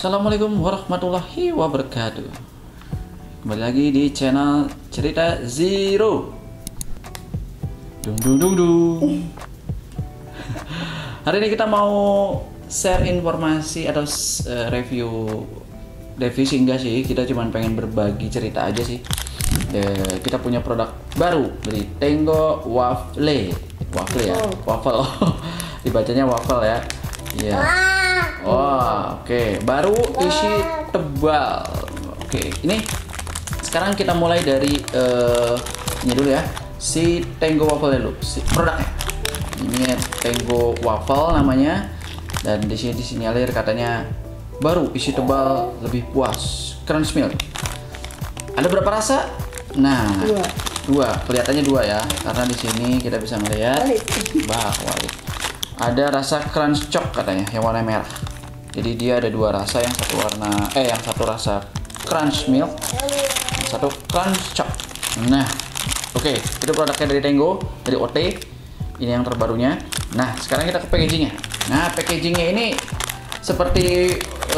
Assalamualaikum warahmatullahi wabarakatuh. Kembali lagi di channel Cerita Zero. Dung dung dung dung. Hari ini kita mau share informasi atau review enggak sih, kita cuma pengen berbagi cerita aja sih. Kita punya produk baru dari Tengo Waffle ya, waffle. Dibacanya waffle ya. Iya. Wah, oke. Baru isi tebal. Oke, ini sekarang kita mulai dari ini dulu ya. Si Tengo Waffle dulu, si produknya. Ini Tengo Waffle namanya. Dan di sini disinyalir katanya baru isi tebal, lebih puas, crunch milk. Ada berapa rasa? Nah, dua. Kelihatannya dua ya, karena di sini kita bisa melihat bahwa ada rasa crunch choc katanya, yang warna merah. Jadi dia ada dua rasa, yang satu rasa crunch milk, yang satu crunch choc. Nah, oke, itu produknya dari Tengo, dari OT. Ini yang terbarunya. Nah, sekarang kita ke packagingnya. Nah, packagingnya ini seperti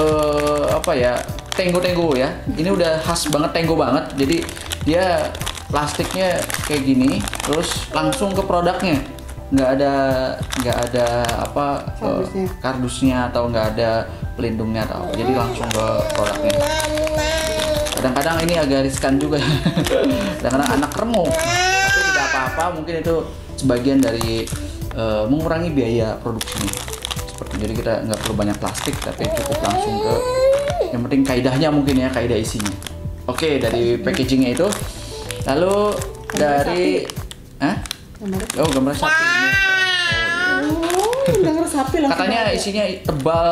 Tengo ya. Ini udah khas banget Tengo banget. Jadi dia plastiknya kayak gini, terus langsung ke produknya. Nggak ada kardusnya atau nggak ada pelindungnya atau. Jadi langsung ke produknya. Kadang-kadang ini agak riskan juga. Kadang-kadang anak remuk. Tapi tidak apa-apa. Mungkin itu sebagian dari mengurangi biaya produksinya. Jadi kita nggak perlu banyak plastik, tapi cukup langsung ke yang penting kaidahnya mungkin ya, kaidah isinya. Oke, dari packagingnya itu. Lalu dari gambar sapi ini. Gambar sapi langsung. Katanya isinya tebal,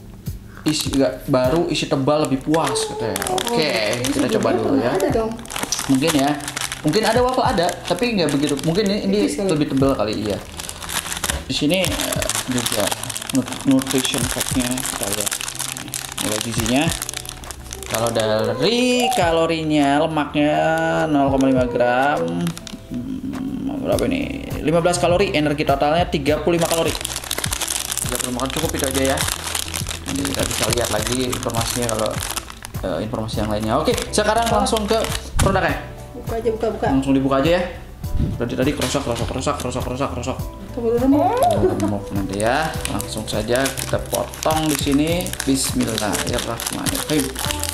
baru isi tebal lebih puas katanya. Oke, kita coba dulu ya. Ada dong. Mungkin ya. Mungkin ada waffle ada, tapi nggak begitu. Mungkin ini lebih tebal kali ya. Di sini juga nutrition fact-nya kita lihat. Nilai gizinya. Kalau dari kalorinya, lemaknya 0,5 gram. Berapa ini? 15 kalori, energi totalnya 35 kalori. 35 kan cukup itu aja ya. Nanti kita bisa lihat lagi informasinya kalau informasi yang lainnya. Oke, sekarang langsung ke produknya. Buka. Langsung dibuka aja ya. Tadi krosok. Remuk nanti ya. Langsung saja kita potong di sini. Bismillahirrahmanirrahim.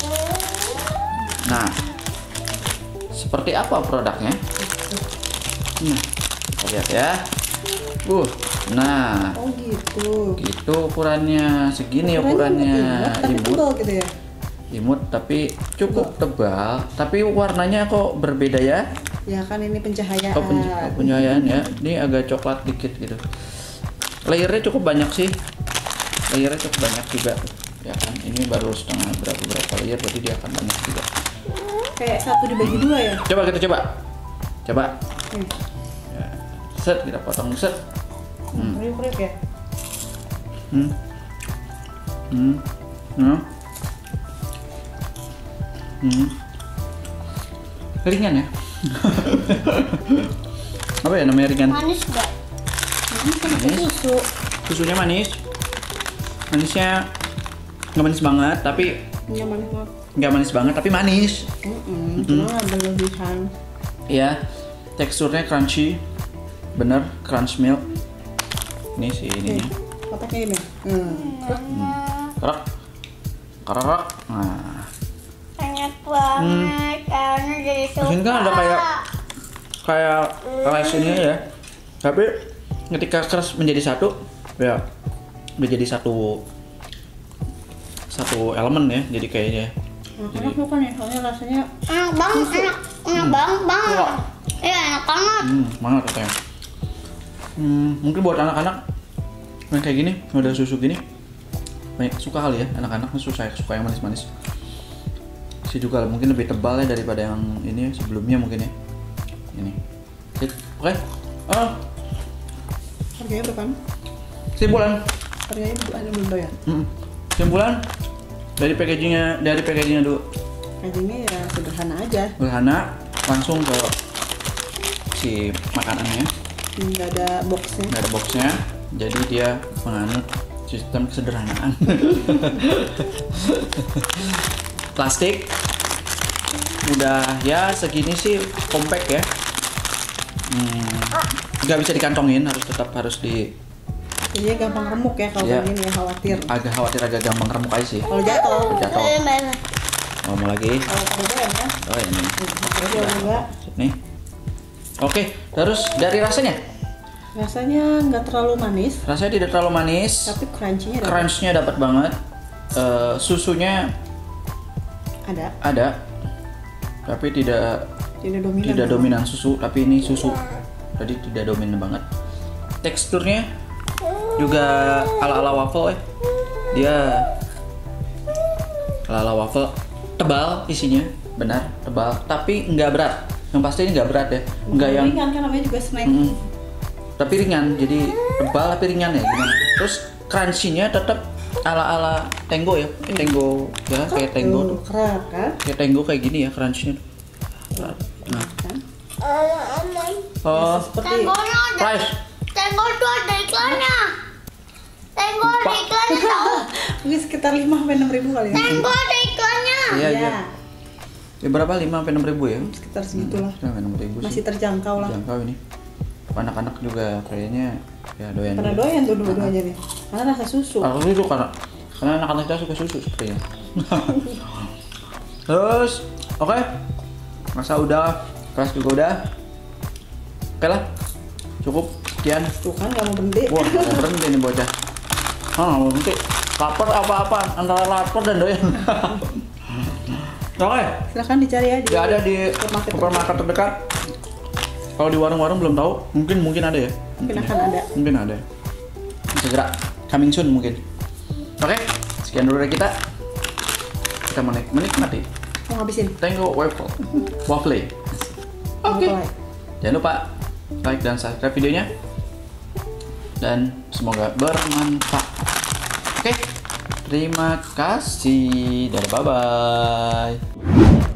Nah, seperti apa produknya? Nah, kita lihat ya. Nah. Oh gitu. Gitu ukurannya, segini ukurannya. Imut gitu ya. Imut tapi cukup tebal, tapi warnanya kok berbeda ya? Ya kan ini pencahayaan. Pencahayaan ya. Ini agak coklat dikit gitu. Layernya cukup banyak sih. Layernya cukup banyak juga. Ya kan, ini baru setengah berapa layer, berarti dia akan banyak juga. Kayak satu dibagi dua ya? Coba. Ya. Set, kita potong set. Kriuk ya? Ringan ya. Apa ya namanya ringan? Manis nggak? Manis. Susunya manis. Manisnya nggak manis banget, tapi nggak manis banget, tapi manis. Cuma ada lebihan. Iya, teksturnya crunchy, bener crunch milk. Ini sih ini. Kotaknya ini. Kerak. Nah. Enak banget, karena jadi suka. Di sini kan ada kayak keras ini ya. Tapi ketika keras menjadi satu, ya menjadi satu elemen ya. Jadi kayaknya. Enak bukan ya, soalnya rasanya Enak banget. Iya, enak banget. Banget katanya. Mungkin buat anak-anak yang kayak gini, udah susu gini, banyak suka kali ya. Anak-anak suka yang manis-manis. Sih juga mungkin lebih tebal ya daripada yang ini sebelumnya mungkin ya. Ini. Oke. harganya berapa? Simpulan. Harganya belum bayar. Simpulan dari packagingnya dulu. Packagingnya ya sederhana aja. Sederhana, langsung ke si makanannya. Nggak ada boxnya. Jadi dia menganut si sistem kesederhanaan. Plastik udah ya segini sih compact ya. Nggak bisa dikantongin, harus di. Jadi gampang remuk ya kalau Iya. begini ya, khawatir. Agak gampang remuk aja sih. Kalau jatuh, Jatuh. Oh, mau lagi? kalau pada doyan ya. Oh ini. Jadi juga Nih. Oke, terus dari rasanya? rasanya nggak terlalu manis, Rasanya tidak terlalu manis. tapi crunchy-nya dapat. Crunch-nya dapat banget. Susunya ada. Tapi tidak Tidak dominan susu, tapi ini susu. Tadi tidak dominan banget. Teksturnya juga ala-ala waffle ya. Dia ala-ala waffle, tebal isinya, benar tebal, tapi nggak berat. Yang pasti ini nggak berat ya, nggak yang ringan kan, namanya juga snack. tapi ringan. Jadi tebal tapi ringan ya gimana. Terus crunchy-nya tetap ala-ala Tango ya, Tango ya kayak Tango tuh. Keren kan? Kayak Tango kayak gini ya crunch-nya. Nah, Kan? oh, Seperti Tenggolnya ada. price. Tenggol tuh ada iklannya. Tenggol ada Lupa. iklannya tau. mungkin sekitar 5-6 ribu kali ya. Tenggol ada iklannya. Iya, Iya. iya. Ya berapa? 5-6 ribu ya? Sekitar segitulah. 6 ribu sih. Masih terjangkau lah. Jangkau ini. Anak-anak juga kayaknya ya doyan. Pada doyan tuh dua-duanya nih. Karena rasa susu. Kalau susu karena anak-anak kita suka susu sepertinya. Terus, oke. Masa udah, kelas juga udah. Oke lah. Cukup sekian. Tuh kan nggak mau berhenti. Wah, nggak berhenti nih bocah. Mau berhenti. Lapar apa-apa antara lapar dan doyan. Oke. Silahkan dicari aja. Nggak ada di Supermarket supermarket terdekat. Kalau di warung-warung belum tahu, mungkin ada ya. Mungkin akan ada. Mungkin ada. Segera coming soon mungkin. Oke, sekian dulu dari kita. Kita menikmati Mau ngabisin. Tango waffle. Waffle. Oke. Mulai. Jangan lupa like dan subscribe videonya. Dan semoga bermanfaat. Oke. Terima kasih. Dadah, bye bye.